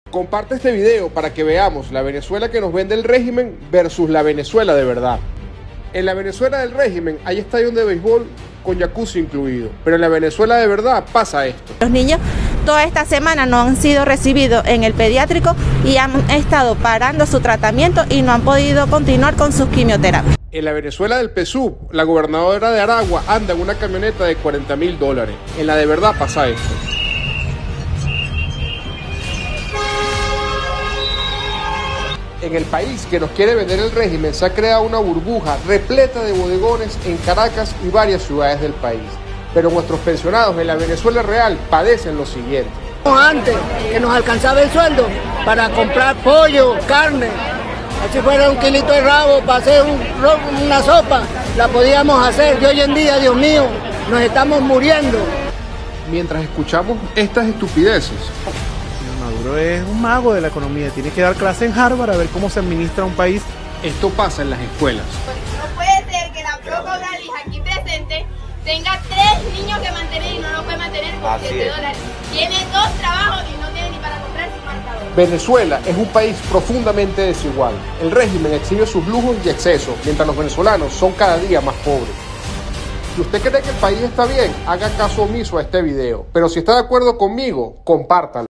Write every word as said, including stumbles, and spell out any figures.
Comparte este video para que veamos la Venezuela que nos vende el régimen versus la Venezuela de verdad. En la Venezuela del régimen hay estadio de béisbol con jacuzzi incluido, pero en la Venezuela de verdad pasa esto. Los niños toda esta semana no han sido recibidos en el pediátrico y han estado parando su tratamiento y no han podido continuar con sus quimioterapias. En la Venezuela del P S U V, la gobernadora de Aragua anda en una camioneta de cuarenta mil dólares. En la de verdad pasa esto. En el país que nos quiere vender el régimen se ha creado una burbuja repleta de bodegones en Caracas y varias ciudades del país. Pero nuestros pensionados en la Venezuela real padecen lo siguiente. Antes, que nos alcanzaba el sueldo para comprar pollo, carne, así fuera un kilito de rabo para hacer un, una sopa, la podíamos hacer. Y hoy en día, Dios mío, nos estamos muriendo. Mientras escuchamos estas estupideces, Maduro es un mago de la economía, tiene que dar clase en Harvard a ver cómo se administra un país. Esto pasa en las escuelas. No puede ser que la Proca Oralis aquí presente tenga tres niños que mantener y no los puede mantener con siete dólares. Tiene dos trabajos y no tiene ni para comprar su marcador. Venezuela es un país profundamente desigual. El régimen exhibe sus lujos y excesos, mientras los venezolanos son cada día más pobres. Si usted cree que el país está bien, haga caso omiso a este video. Pero si está de acuerdo conmigo, compártalo.